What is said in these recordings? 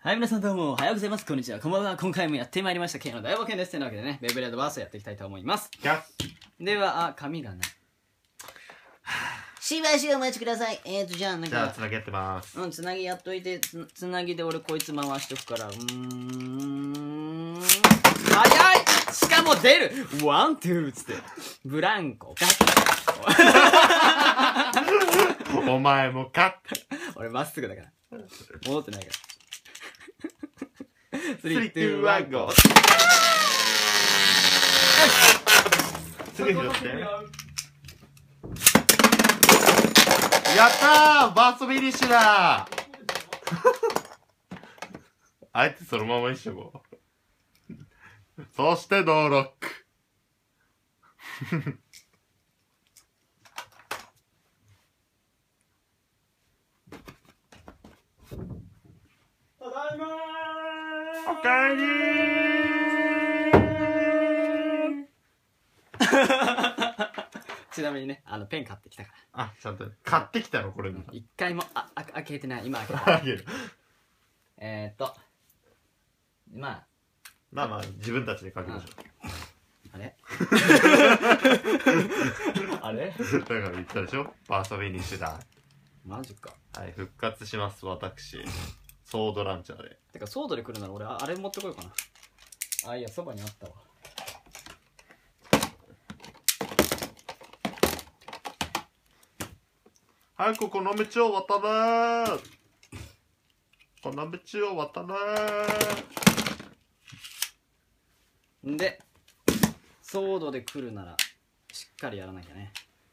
はい、皆さんどうもおはようございます。こんにちは。こんばんは。今回もやってまいりました。K の大冒険です。というわけでね、ベイブレードバーストやっていきたいと思います。では、紙がない。しばしお待ちください。じゃあ、 じゃあ、つなぎやってます。 つなぎやっといて、つなぎで俺こいつ回しとくから。早いしかも出るワン、ツーつって。ブランコ、カッお前もか俺まっすぐだから。戻ってないから。 3、2、1、GO！ すぐ拾って。やったー！バーストフィニッシュだーあえてそのままにしとこう。そしてノーロック。 ただいまーおかえりーちなみにね、ペン買ってきたかあ、ちゃんと買ってきたのこれ。 ら。一回も、開けてない。今開けた。ままあ自分たちで書きましょあれあれう。だから言ったでしょ、バーストフィニッシュだ。 マジか。 はい、復活します私、ソードランチャーで。 てか、ソードで来るなら俺、あれ持ってこようかな。いや、そばにあったわ。 はい、この道を渡れー。この道を渡れー。で、ソードで来るなら、しっかりやらなきゃね。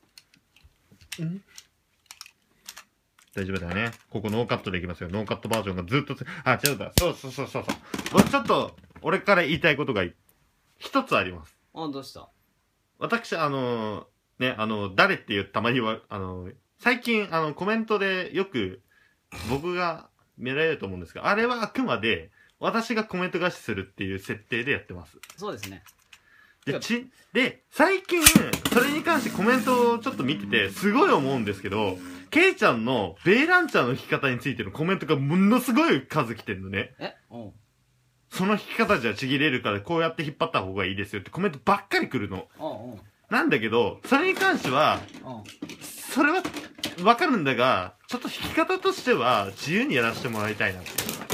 大丈夫だよね。ここノーカットでいきますよ。ノーカットバージョンがずっと違うだ。そう。ちょっと、俺から言いたいことが一つあります。 どうした？ 私、誰っていうたまには、最近、コメントでよく、僕が見られると思うんですが、あれはあくまで、私がコメント返しするっていう設定でやってます。 そうですね。 で、最近、それに関してコメントをちょっと見てて、すごい思うんですけど、ケイちゃんのベイランチャーの弾き方についてのコメントがものすごい数来てるのね。その弾き方じゃちぎれるからこうやって引っ張った方がいいですよってコメントばっかり来るの。なんだけど、それに関しては、それはわかるんだが、ちょっと弾き方としては自由にやらせてもらいたいなっていう。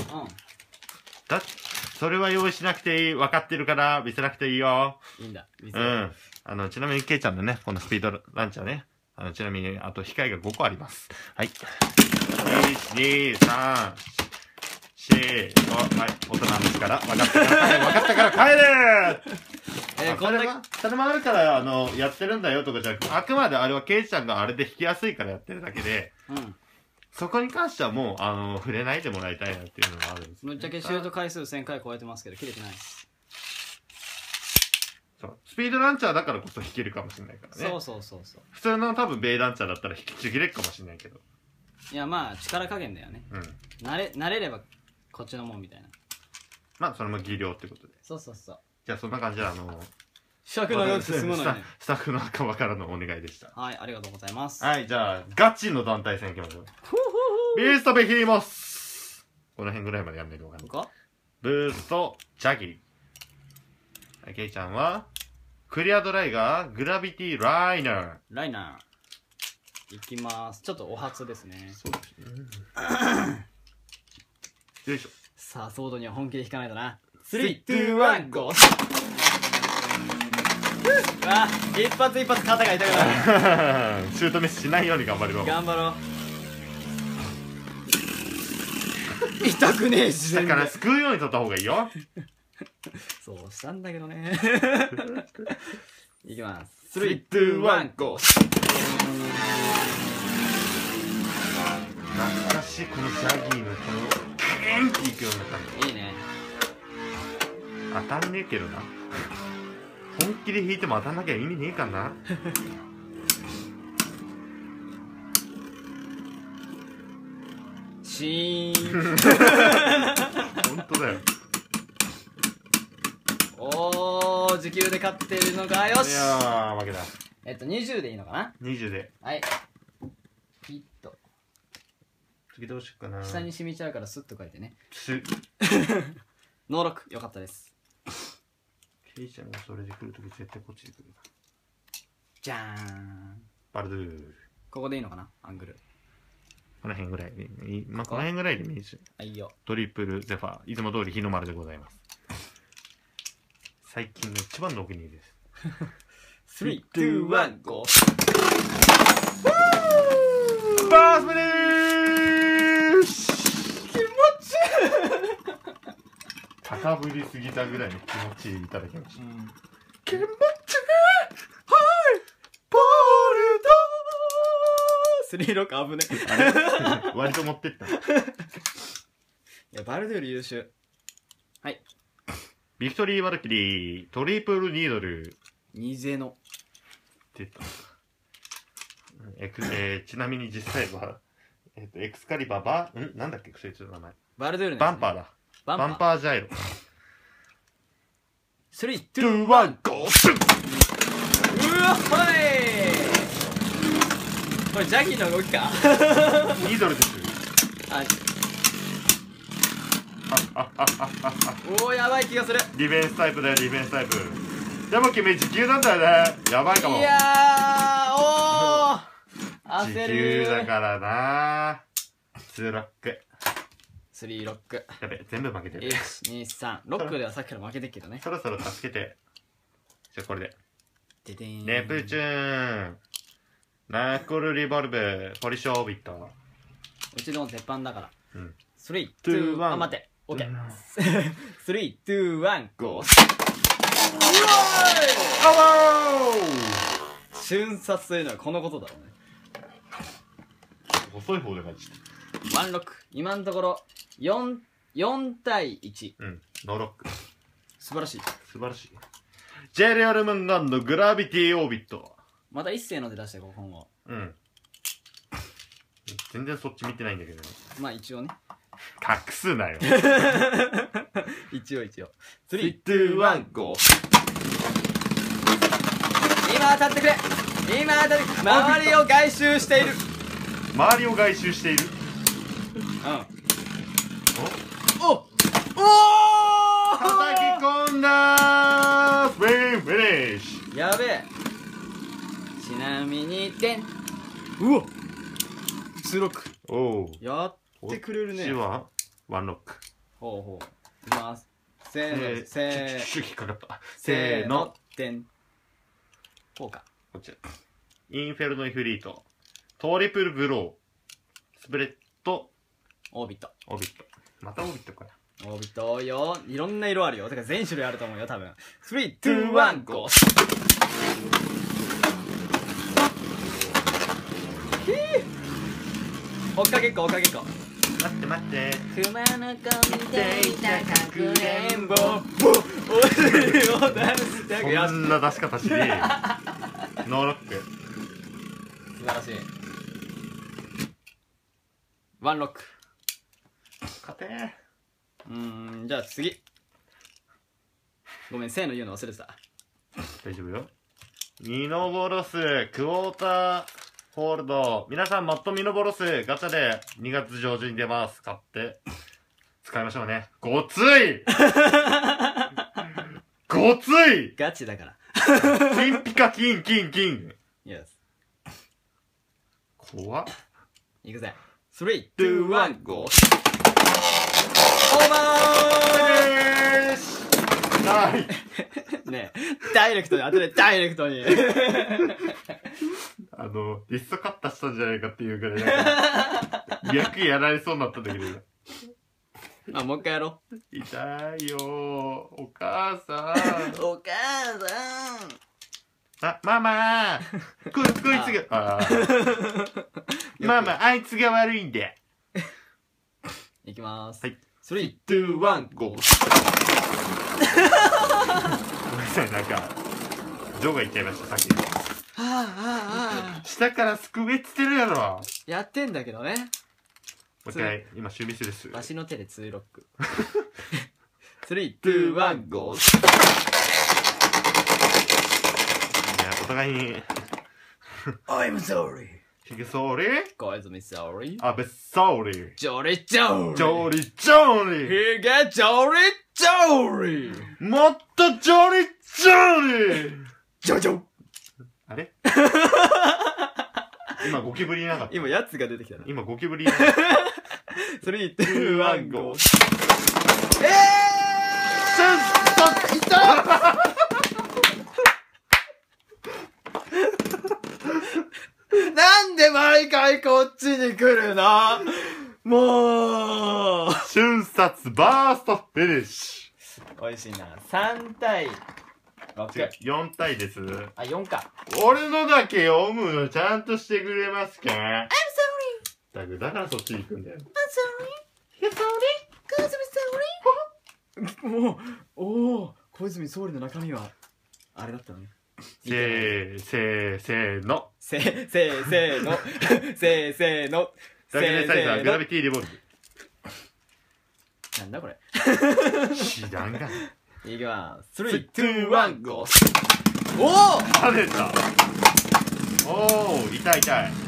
それは用意しなくていい。分かってるから見せなくていいよ。 いいんだ。 ちなみにケイちゃんのね、このスピードランチャーね。ちなみに、あと控えが5個あります。はい。1、2、3、4、5。はい。大人ですから。分かったから帰れそれもあるから、やってるんだよとかじゃなくて、あくまであれはケイちゃんがあれで弾きやすいからやってるだけで、そこに関してはもう、触れないでもらいたいなっていうのがあるんです。 ぶっちゃけシュート回数1000回超えてますけど、切れてないです。 そう。スピードランチャーだからこそ弾けるかもしれないからね。 そう。 普通の多分ベイランチャーだったら弾きちぎれるかもしれないけど。 いや、まあ、力加減だよね。慣れれば、こっちのもんみたいな。 まあ、それも技量ってことで。 そう。 じゃあ、そんな感じで、 尺のよく進むのね。 スタッフの仲間からのお願いでした。 はい、ありがとうございます。 はい、じゃあ、ガチの団体戦いきましょう。ビーストベヒリモスこの辺ぐらいまでやんないと分かんない。ブースト、ジャギー。はい、ケイちゃんは、クリアドライガー、グラビティライナー。 いきます。ちょっとお初ですね。 よいしょ。 さあ、ソードには本気で弾かないとな。3、2、1、GO！ 一発肩が痛くなる。 シュートミスしないように頑張るよ。 頑張ろう。痛くねえし。 だからすくうように取った方がいいよ。 そうしたんだけどね。いきます。3、2、1、GO！ 懐かしい、このジャギーのこの元気いくような感じ。 いいね。 当たんねえけどな。本気で弾いても当たんなきゃ意味ねえかな。 シーン。 本当だよ。 おー、時給で勝ってるのか。よし。 いやー、負けだ。 20でいいのかな。 20で。 はい。ヒット。 次どうしようかな。 下に染みちゃうからスッと書いてね。 す。 ノー6よかったです。 ケイちゃんがそれで来るとき絶対こっちで来る。 じゃーん。 バルドゥール。 ここでいいのかな、アングル。 この辺ぐらいでいい。まあ、この辺ぐらいでもいいですよ。 あ、いいよ。 トリプルゼファー。いつも通り日の丸でございます。最近の一番のお気に入りです。 3、2、1、GO！ バースデーシ気持ちいい高ぶりすぎたぐらいの気持ちいただきました。気持ちいいはいポールド 36危ねあれ割と持ってった。いや、バルドゥール優秀。はい。 ビクトリー・バルキリー、トリプル・ニードル。 ニゼノ。 出た。ちなみに実際は、エクスカリバー、なんだっけ、そいつの名前。 バルドゥール、ね、 バンパーだ。バンパージャイロ。 3、2、 2、1、ゴーシュッうわっほいこれジャギーの動きかニードルです。 あおー、やばい気がする。 ディフェンスタイプだよ、ディフェンスタイプ。でも君、時給なんだよね。やばいかも。 いやー、おー焦るー。 時給だからな2ロック。 3ロック。 やべ、全部負けてる。 1、2、3。ロックではさっきから負けてるけどね。 そろそろ助けて。じゃあこれで。 ででーん。 ネプチューン。ナックルリボルブ。ポリショーオービット。 うちの鉄板だから。 うん。 3、2、1。あ、待って。オッケー。3、2、1、GO！ 瞬殺というのはこのことだろうね。 遅い方で書いてワンロック。今のところ4対1。 うん。ノーロック。 素晴らしい。 素晴らしい。ジェリアルムンガンのグラビティオービット。 また一斉ので出してこ今後。 うん。全然そっち見てないんだけどね。 まあ一応ね。 隠すなよ。 一応。3、 2、1、GO！ 今当たってくれ。今当たってくれ。周りを外周している。 周りを外周している。 おお叩き込んだー。フィニッシュ。 やべえ。ちなみに点。うわ2ロック。 おお。 やってくれるね。 こっちはワンロック。 ほうほう。いきます。せーの、せー引っかかった。 せーの、点。こうか。 こっち。インフェルノイフリート。トリプルブロー。スプレッド。 オービット。 オービット。またオービットかよ。 オービットよ。いろんな色あるよ。てか全種類あると思うよ、多分。3、2、1、GO！ 追っかけっこ、追っかけっこ。 待って待って。 熊の子見ていたかくれんぼ。お尻を出したくやそんな出し方しねえよ。ノーロック。 素晴らしい。ワンロック。 勝てじゃあ次。ごめん、せーの言うの忘れてた。 大丈夫よ。ミノボロス、クォーターホールド。皆さん、マットミノボロス、ガチャで2月上旬に出ます。買って、使いましょうね。ごついごついガチだから。 金ピカ金、金、金。 Yes。 怖っ。 いくぜ。3、2、1、GO！ オーバーないねえ、ダイレクトに当てれ、ダイレクトに。 リストカッタしたんじゃないかっていうぐらい、逆やられそうになったんだけど。 あ、もう一回やろう。 痛いよー、お母さん。 お母さん。 あ、ママーこいつが、ママ、あいつが悪いんだ。 いきまーす。 はい。 3、2、1、GO！ ごめんなさい、なんか、ジョーが言っちゃいました、さっき。下からすくえっつってるやろ。 やってんだけどね。 もう一回、今、守備スです。 わしの手で2ロック。3、2、1、GO！ いや、お互いに。 I'm sorry。 ひげそり小泉総理安倍総理ジョリジョリジョリジョリひげジョリジョリもっとジョリジョリジョジョあれ今ゴキブリいなかった。 今やつが出てきたな。 今ゴキブリいなかった。 3、2、1、GO。 いたなんで毎回こっちに来るのもう瞬殺バーストフィニッシ美味しいな。3対6。 ュ。4対です。 あ、4か。 俺のだけ読むのちゃんとしてくれますか？ I'm sorry! だからそっちに行くんだよ。 I'm sorry! You're sorry? 小泉 sorry? もう、おお、小泉総理の中身は、あれだったのね。 せーの。 せーの。 ダグネサイザーグラビティリボルブ。 なんだこれ。 知らんがな。 いきます。3、2、1、GO! おお跳ねた。おー、痛い痛い。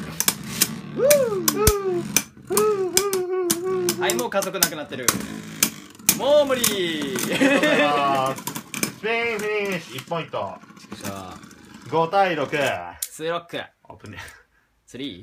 はい、もう加速なくなってる。もう無理ありがとうございます。スペインフィニッシュ1ポイント。5対6。 ツーロック。 オープンね。 3。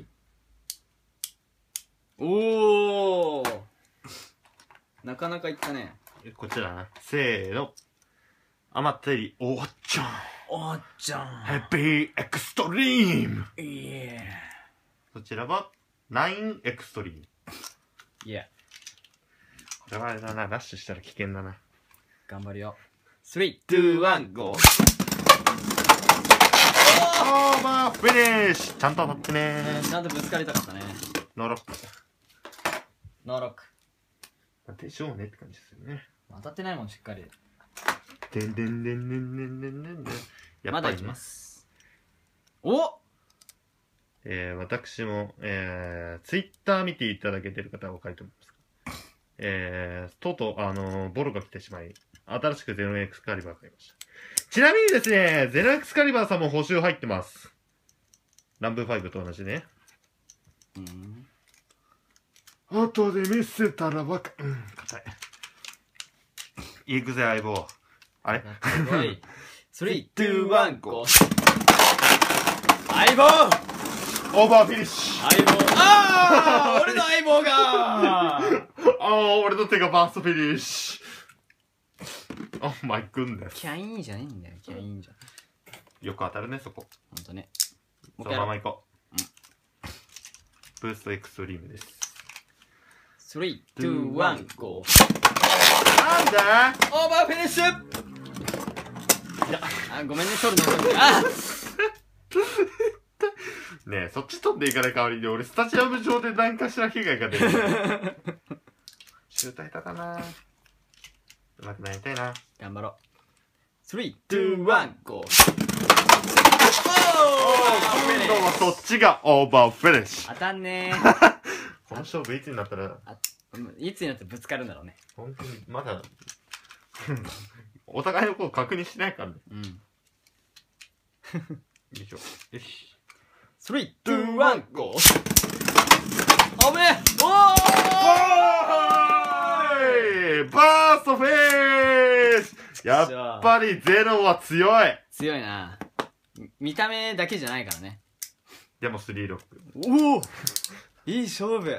おーなかなかいったね。 こっちだな。せーの。アマテリおっちゃん。 おっちゃん。 ヘビーエクストリーム。 いえ。 そちらは、9エクストリーム。 いえ。 これはあれだな、ラッシュしたら危険だな。 頑張るよ。3、2、1、GO! オーバーフィニッシュちゃんと当たってねちゃんとぶつかりたかったね。 ノーロック。 ノーロック。 でしょうねって感じですよね。 当たってないもん、しっかり。 でんでんでんでんでんでんでんでん。 まだいきます。お私も、ツイッター見ていただけてる方はお分かりと思いますが、とうとう、ボロが来てしまい、新しくゼロエクスカリバーが買いました。ちなみにですね、ゼロエクスカリバーさんも補修入ってます。ランブー5と同じね。後で見せたら硬い。行くぜ、相棒。あれ ?3、2、1、GO! 相棒オーバーフィニッシュ相棒あー俺の相棒が俺の手がバーストフィニッシュ。おマイクンです。 キャインじゃねえんだよ、キャインじゃ。 よく当たるね、そこ。 ほんとね。 そのまま行こう。ブーストエクストリームです。 3、2、1、GO! なんだオーバーフィニッシュあ、ごめんね、取るの遅くて。あねえ、そっち飛んでいかない代わりに俺スタジアム上で何かしら被害が出る。シューター下手だな。うまくなりたいな。 頑張ろう。3、2、1、GO! 今度はそっちがオーバーフィニッシュ。 当たんねー。 この勝負いつになったらいつになってぶつかるんだろうね。 本当にまだお互いのこと確認しないからね。 うん。 よいしょ。よし。 3、2、1、GO! おめえおーいバーストフィッシュやっぱりゼロは強い。 強いな。見た目だけじゃないからね。 でも3ロック。 おおいい勝負。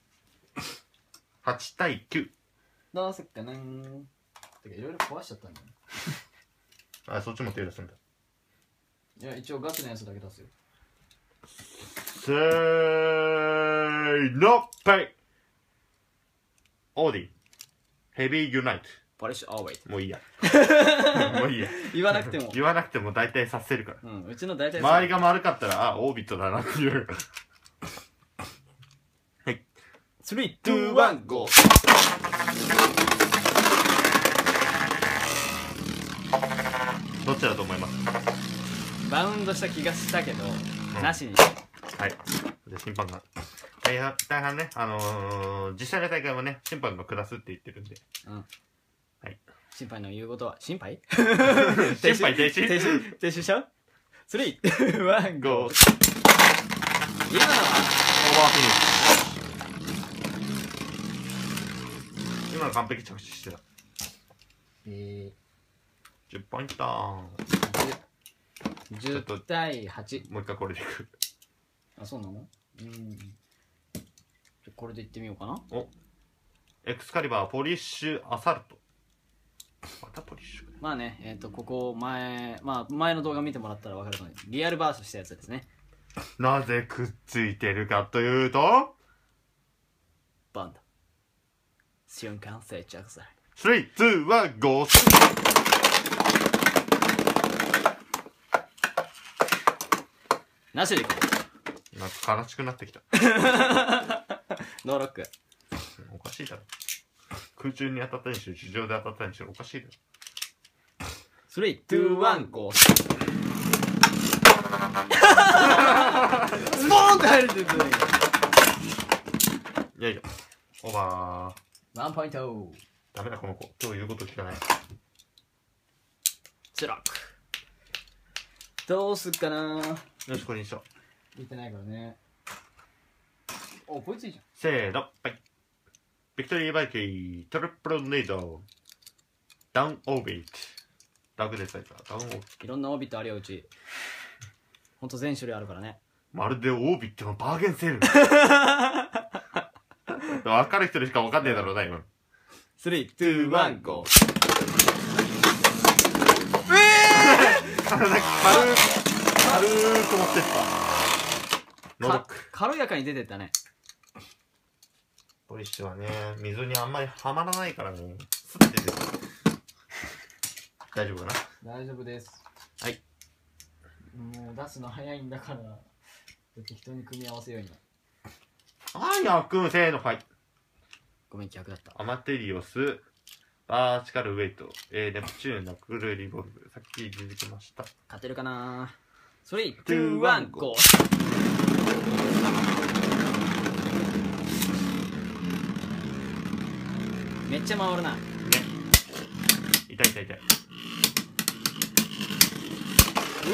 8対9。 どうすっかなー。てかいろいろ壊しちゃったんだよ。 あ、そっちも手出すんだ。 いや、一応ガチのやつだけ出すよ。 せーのペイオーディヘビーユナイトポリッシュオーウェイト。 もういいや。もういいや。 言わなくても。 言わなくても大体させるから。 うん、うちの大体周りが丸かったら、あ、オービットだなっていう。はい。 3、2、1、GO! どっちだと思います？ バウンドした気がしたけど、なしに。 はい。で、審判が。大半ね、実際の大会もね、審判が下すって言ってるんで。 うん。 はい。 審判の言うことは、審判審判停止停止しちゃう ?3、2、1、GO! 今のはオーバーフィニッシュ。今の完璧着地してた。10ポイント。 10対8。 もう一回これでいく。 あ、そうなの？これでいってみようかな。 お、エクスカリバーポリッシュアサルト。またポリッシュ。 まあね、ここ前の動画見てもらったら分かるとおり、リアルバースしたやつですね。 なぜくっついてるかというと、 バンド。瞬間接着剤。 3、2、1、ゴー。 なしでいこう。なんか悲しくなってきた。 ノーロック。 おかしいだろ。空中に当たったにしろ、地上で当たったにしろ、おかしいだろ。 3、2、1、ゴー。スポーンって入るって言ってたけど。 いやいや、オーバー。1ポイント。 ダメだ、この子。今日言うこと聞かない。 スロック。どうすっかな。 よし、これにしよう。見てないからね。お、こいついいじゃん。 せーの、はい。ビクトリーバイキー、トリプルネード、ダウンオービット。ダグでされた、ダウンオービット。 いろんなオービットあるよ、うち。ほんと全種類あるからね。 まるでオービットのバーゲンセール。分かる人にしか分かんねえだろうな、今。 3、2、1、ゴー。 軽く持ってった。ノロック。 軽やかに出てったね。 ポリッシュはね、水にあんまりはまらないからね、すって出てる。大丈夫かな？ 大丈夫です。 はい。 もう出すの早いんだから、適当に組み合わせように。 はい、やっくん、せーの、はい。 ごめん、逆だった。 アマテリオス、バーチカルウェイト、ネプチューン、ナクルリボルブ、さっき出てきました。 勝てるかな？3、2、1、ゴー。めっちゃ回るな。ね。 痛い痛い痛い。 う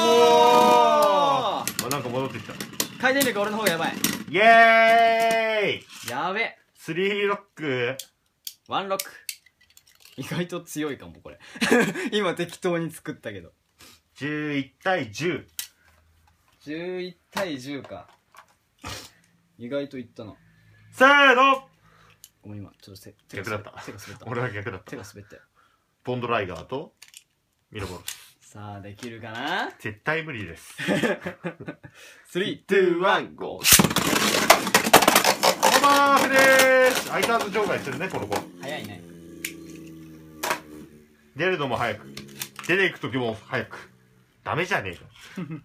わー！なんか戻ってきた。 回転力俺の方がやばい。 イエーイ！ やべ。 3ロック。 1ロック。意外と強いかも、これ。今適当に作ったけど。 11対10。 11対10か。意外といったな。 せーの！ ごめん、今、ちょっと逆だった。 手が滑った。 俺は逆だった。 手が滑ったよ。 ボンドライガーとミロボロス。 さあ、できるかな？ 絶対無理です。 3、2、1、ゴー。 オーバーフレーシュ。相変わらず場外するね、この子。 早いね。 出るのも早く。出ていくときも早く。ダメじゃねえか。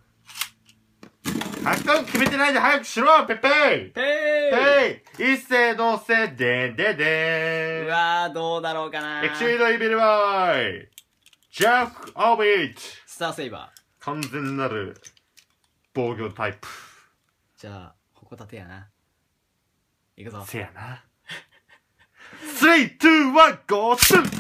早く決めてないで早くしろペッペイペイ一斉のせでんででー。うわー、どうだろうかな。 エクシードイビルバイジャックオービットスターセイバー完全なる防御タイプ。 じゃあ、ほこたてやな。いくぞ。 せやな。3、2、1、ゴースン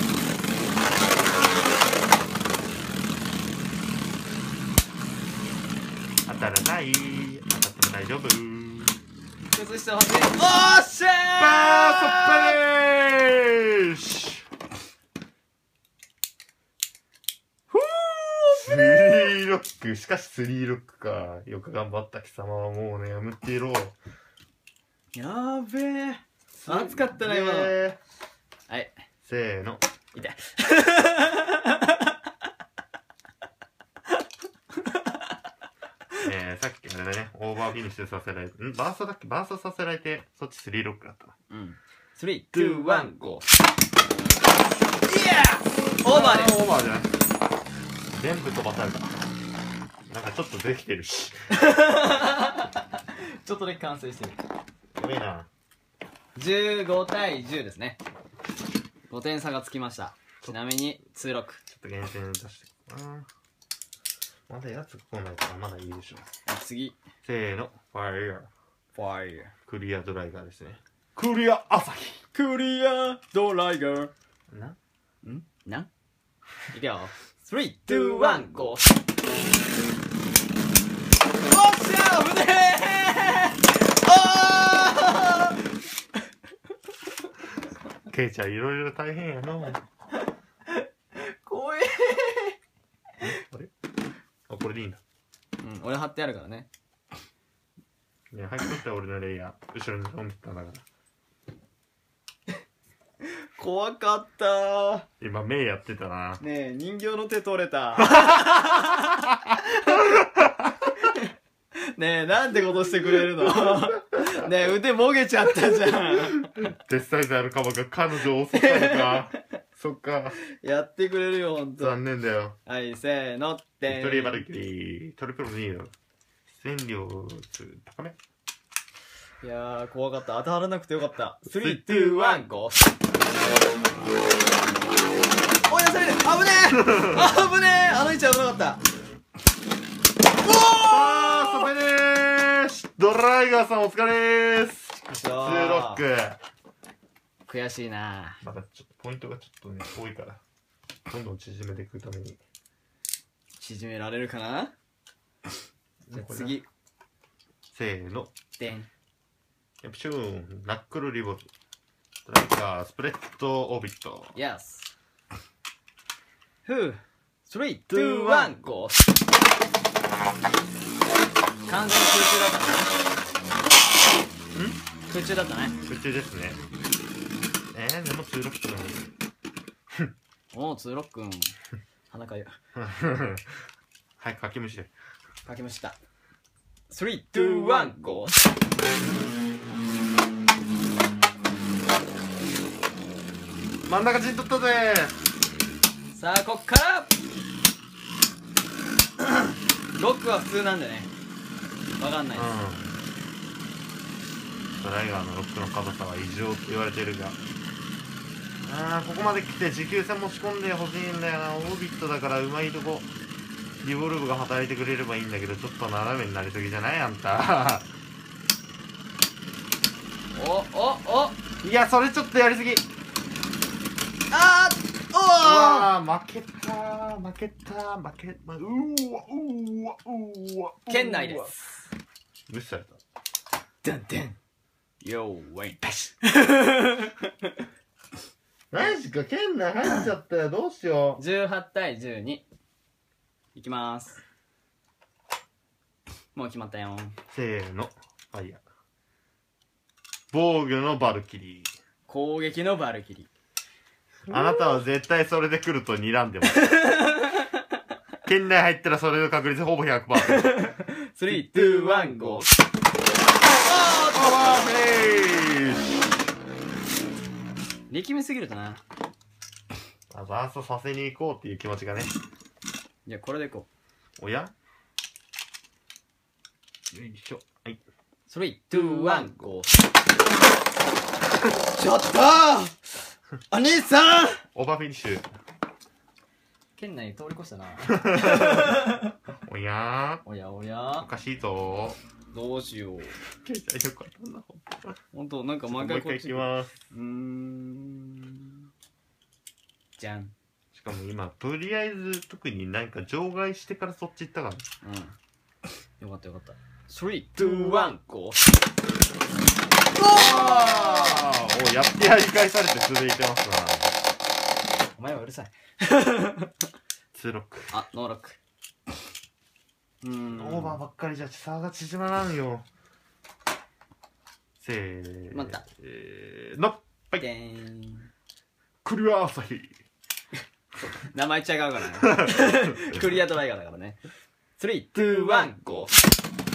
当たらない。当たっても大丈夫。 崩してほしい。おーっしゃーバーストプレイシュスリーロック。しかしスリーロックか。よく頑張った貴様はもうね、やめていろ。 やーべえ。熱かったな、今の。はい。 せーの。 痛い。 さっきあれだね、オーバーフィニッシュさせられて、バーストだっけ？バーストさせられて、そっちスリーロックだったな。 うん。3、2、1、ゴー。イエー！オーバーです。 オーバーじゃない。全部飛ばされた。なんかちょっとできてるし。 ちょっとだけ完成してる。 やべえな。 15対10ですね。5点差がつきました。ちなみに2ロック。 ちょっと厳選出してこうな。まだやつ来ないからまだいいでしょ。 次。 せーの。ファイヤー。 ファイヤー。 クリアドライガーですね。クリア朝日。 クリアドライガー。なんいくよ。3、2、1、ゴー。おっしゃ危ねえあケイちゃんいろいろ大変やの。 怖えあれ、あ、これでいいんだ。 うん、俺貼ってあるからね。 いや、早く取って俺のレイヤー後ろに飛んでたんだから。 怖かったー。 今目やってたな。 ねえ、人形の手取れたねえ、なんてことしてくれるのねえ、腕もげちゃったじゃんデスサイズあるカバが彼女を襲ったのか。そっか。 やってくれるよ、ほんと。 残念だよ。 はい、せーのってビクトリーバルキリートリプル2の戦量高め。 いやー、怖かった。当たらなくてよかった。3、2、1、ゴー。追い出される。危ねえ危ねえ。あの位置は危なかった。 あー、それでーす。ドライガーさんお疲れーす。2ロック。 悔しいな。 まだちょっとポイントがちょっとね多いからどんどん縮めていくために縮められるかな。じゃあ次。 せーの。 でん。 エプシューンナックルリボルドライガースプレッドオービット。 イエス。ふう。3、2、1、ゴー。完全に空中だったね。空中だったね。 空中ですね。でも2ロックなのにおお、ツーロックン。鼻かゆ。 はい、かきむしでかけました。3、2、1、ゴー。 真ん中陣取ったぜ。 さあ、こっからロックは普通なんでね。わかんないです。 ドライガーのロックの硬さは異常って言われてるが、ここまで来て持久戦持ち込んでほしいんだよな。オービットだからうまいとこリボルブが働いてくれればいいんだけど、ちょっと斜めになりすぎじゃないあんたいや、それちょっとやりすぎ。 あー、 うわー、負けた県内です。 無視された。 ダンダンヨーウェイパシマジか、県内入っちゃったよ。どうしよう。 18対12いきます。もう決まったよ。 せーの。ファイヤー。防御のバルキリー。 攻撃のバルキリー。 あなたは絶対それで来ると睨んでます県内入ったらそれの確率ほぼ 100%。 3、2、1、ゴー。力みすぎるとな。 バーストさせに行こうっていう気持ちがね。 いや、これでいこおや、よいしょ。はい、 う。3、2、1、ゴー。ちょっとーお兄さんオーバーフィニッシュ。 県内通り越したな。 おやおやおやおかしいぞー。どうしよう。 ケイちゃんよかったな。 ほんと、なんか毎もう回こっち。 一回行きます。 じゃん。 しかも今とりあえず特になんか場外してからそっち行ったから。 よかったよかった。3、2、1、ゴー。 お、やってやり返されて続いてますな。 お前はうるさい。 2ロック。 あ、ノーロック。 オーバーばっかりじゃ差が縮まらんよ。せー待った。 のはい。 でーん。 クリア朝日。 名前違うからね。クリアドライガーだからね。3、2、1、ゴー。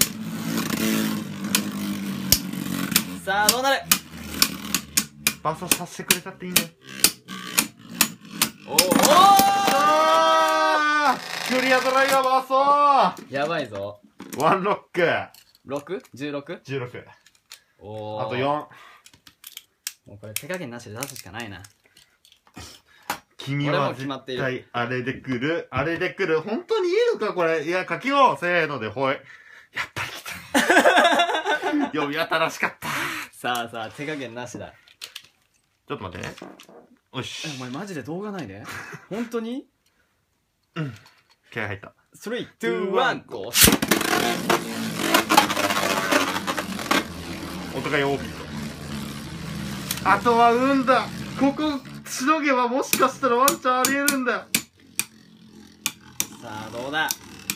さあ、どうなる。 バーストさせてくれたっていいね。 おおクリアドライガーバーストやばいぞ。 ワンロック。 6?16? 16。 おー。 あと4。 もうこれ手加減なしで出すしかないな。 君は絶対あれで来る。あれで来る。本当にいいのかこれ。いや、書きよう。せーのでほい。やっぱり来た。呼び新しかった。 さあさあ、手加減なしだ。 ちょっと待ってね。よし。 お前マジで動画ないで。本当に。 うん。気合入った。 3、2、1、ゴー。 お互い大きいと。あとは運だ。ここしのげばもしかしたらワンチャンありえるんだよ。 さあどうだ。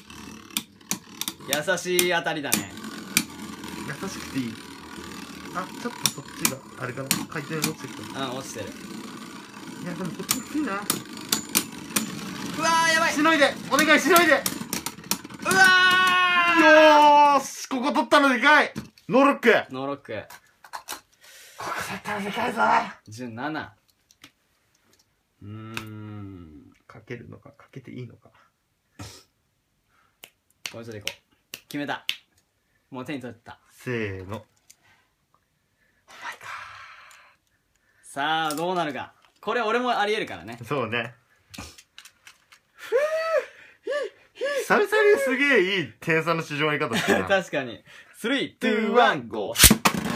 優しい当たりだね。 優しくていい。あ、ちょっとそっちがあれかな、回転落ちてきた。 うん、落ちてる。 いやでもこっちもきついな。 うわー、やばい。 しのいで、お願いしのいで。 うわよーし、ここ取ったのでかい。ノーロック。 ー、ノーロック。 ここ取ったのでかいぞ。 17。 かけるのか、かけていいのか。 これちょっといこう。決めた。もう手に取った。 せーの。 さあどうなるか。これ俺もありえるからね。 そうね。久々にすげえいい点差の市場の言い方してるな。 確かに。3、2、1、ゴー。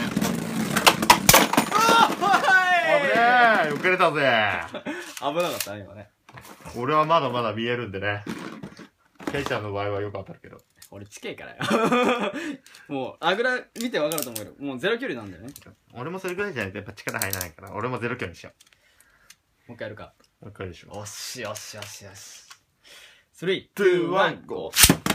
危ねえ、遅れたぜ。 危なかったね今ね。 俺はまだまだ見えるんでね。ケイちゃんの場合はよく当たるけど。 俺地形からよ。もうあぐら見てわかると思うよ。もうゼロ距離なんだよね。 俺もそれぐらいじゃないとやっぱ力入らないから、俺もゼロ距離にしよもう一回やるか。 う。もう一回でしょ。 よしよしよしよし。3、2、1、ゴ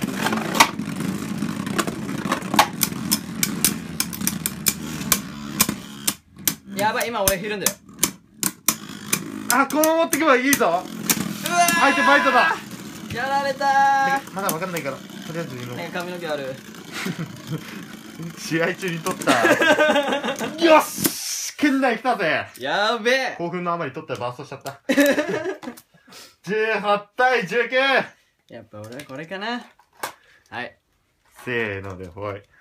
ー。やばい、今俺ひるんだよ。 あ、このまま持ってけばいいぞ。 うわー、 相手バイトだ。 やられたー。 まだわかんないから、とりあえず言うの。 ね、髪の毛ある。 試合中に取った。よし、県内来たぜ。 やべえ。 興奮のあまり取ったらバーストしちゃった。18対 19。 やっぱ俺はこれかな。はい。 せーのでほい。はぁ、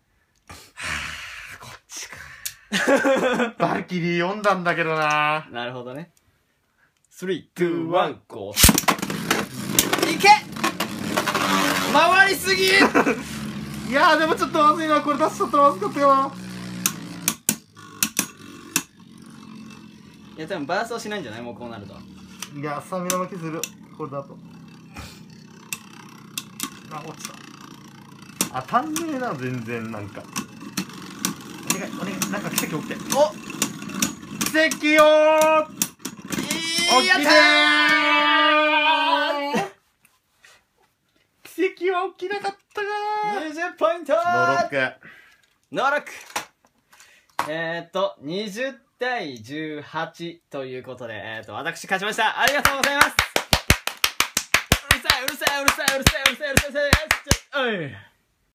こっちか。バルキリー読んだんだけどな。 なるほどね。3、2、1、ゴー。いけ、回りすぎ。 いやーでもちょっとまずいな、これ出しちゃったらまずかったよな。 いや多分バーストしないんじゃない？もうこうなると。 いや、スタミナ負けする、これだと。あ、落ちた。あ、足んねえな、全然なんか。お願い、お願い、なんか奇跡起きて。 お、 奇跡よー。起きてー。奇跡は起きなかったなー。 20ポイントノーロック。 ノーロック。20対18ということで、私勝ちました。ありがとうございます。うるさいうるさいうるさいうるさいうるさいうるさいうるさい。